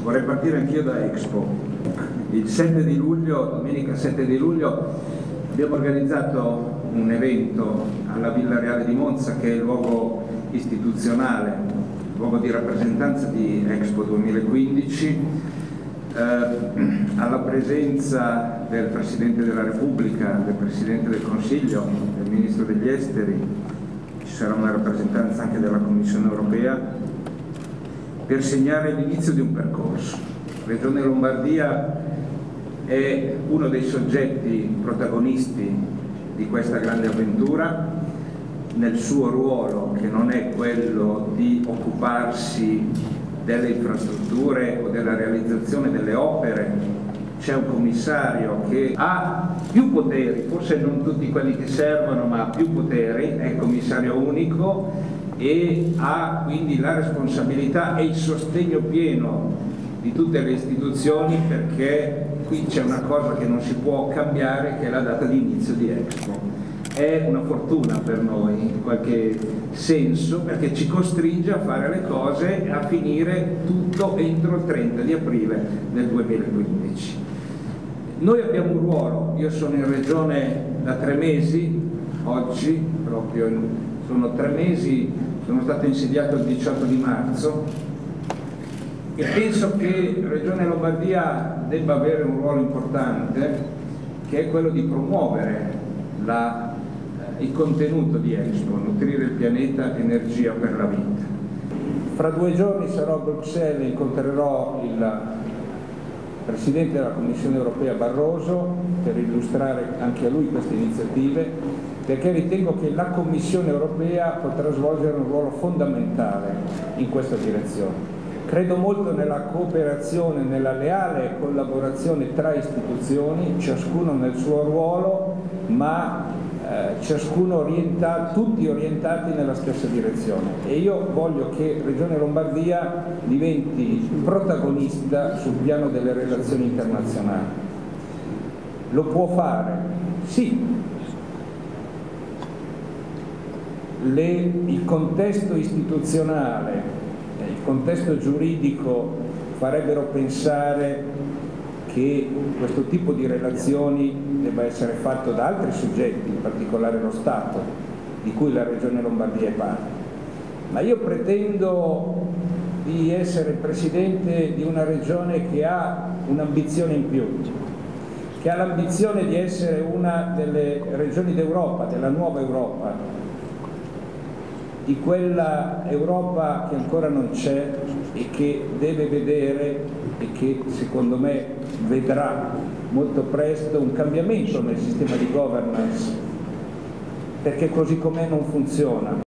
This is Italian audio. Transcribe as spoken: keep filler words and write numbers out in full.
Vorrei partire anch'io da Expo. Il sette di luglio, domenica sette di luglio, abbiamo organizzato un evento alla Villa Reale di Monza, che è il luogo istituzionale, il luogo di rappresentanza di Expo duemilaquindici, eh, alla presenza del Presidente della Repubblica, del Presidente del Consiglio, del Ministro degli Esteri. Ci sarà una rappresentanza anche della Commissione Europea, per segnare l'inizio di un percorso. Regione Lombardia è uno dei soggetti protagonisti di questa grande avventura, nel suo ruolo, che non è quello di occuparsi delle infrastrutture o della realizzazione delle opere. C'è un commissario che ha più poteri, forse non tutti quelli che servono, ma ha più poteri, è il commissario unico, e ha quindi la responsabilità e il sostegno pieno di tutte le istituzioni, perché qui c'è una cosa che non si può cambiare, che è la data di inizio di Expo. È una fortuna per noi in qualche senso, perché ci costringe a fare le cose e a finire tutto entro il trenta di aprile del duemilaquindici. Noi abbiamo un ruolo, io sono in regione da tre mesi, oggi proprio in sono tre mesi, sono stato insediato il diciotto di marzo e penso che Regione Lombardia debba avere un ruolo importante, che è quello di promuovere la, il contenuto di Expo, nutrire il pianeta, energia per la vita. Fra due giorni sarò a Bruxelles e incontrerò il Presidente della Commissione Europea Barroso per illustrare anche a lui queste iniziative, perché ritengo che la Commissione Europea potrà svolgere un ruolo fondamentale in questa direzione. Credo molto nella cooperazione, nella leale collaborazione tra istituzioni, ciascuno nel suo ruolo, ma eh, ciascuno orientato, tutti orientati nella stessa direzione. E io voglio che Regione Lombardia diventi protagonista sul piano delle relazioni internazionali. Lo può fare? Sì. Le, il contesto istituzionale, il contesto giuridico farebbero pensare che questo tipo di relazioni debba essere fatto da altri soggetti, in particolare lo Stato, di cui la Regione Lombardia è parte. Ma io pretendo di essere Presidente di una Regione che ha un'ambizione in più, che ha l'ambizione di essere una delle regioni d'Europa, della nuova Europa, di quella Europa che ancora non c'è e che deve vedere, e che secondo me vedrà molto presto, un cambiamento nel sistema di governance, perché così com'è non funziona.